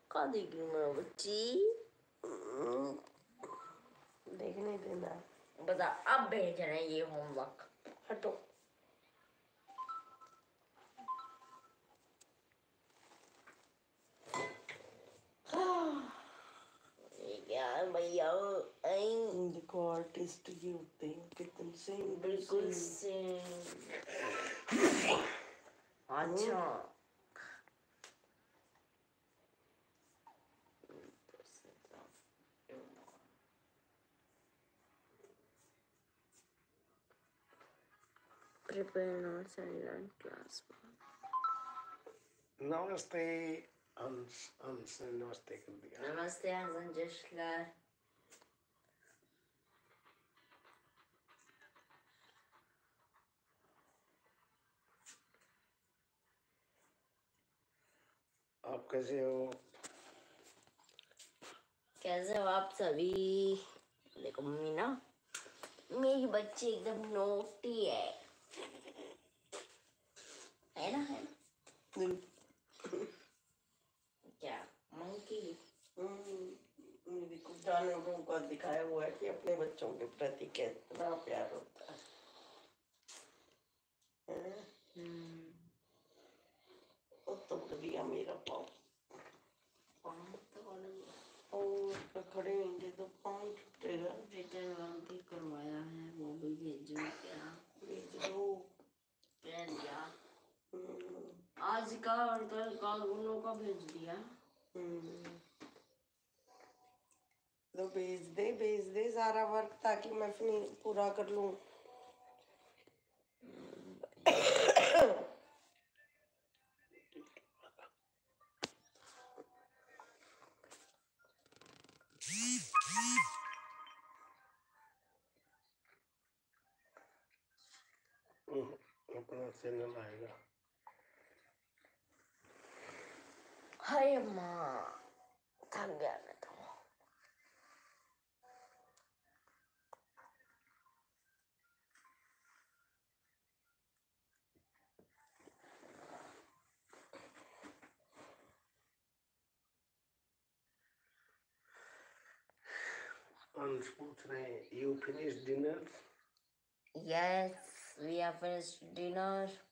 का देख रही हूँ मैं बच्ची? देखने देना। बता, अब भेज रहे हैं ये होमवर्क। हटो। यार भैया देखो आर्टिस्ट ये होते हैं कितने से बिल्कुल से। अच्छा prepare notes and learn class. नमस्ते हंस हंस ने नमस्ते कर दिया। नमस्ते हसन जशलर। आप कैसे हो? कैसे हो आप सभी? देखो मम्मी ना, मेरी बच्ची एकदम नोटी है ना? है ना? क्या मंकी? मेरे को जानवरों का दिखाया हुआ है कि अपने बच्चों के प्रति कितना प्यार होता है। तो बढ़िया मेरा पाँव तो खड़े होंगे तो पाँव छूटेगा। रिटर्न वर्क भी करवाया है, वो भी भेजो क्या? भेज दो। कह दिया आज का और कल का दोनों का भेज दिया। तो भेज दे सारा वर्क ताकि मैं पूरा कर लूं। अपना चैनल आएगा। हाय अम्मा, थक गया मैं तो। अंश पूछ रहे हैं, you finish dinner? Yes, we have finished dinner.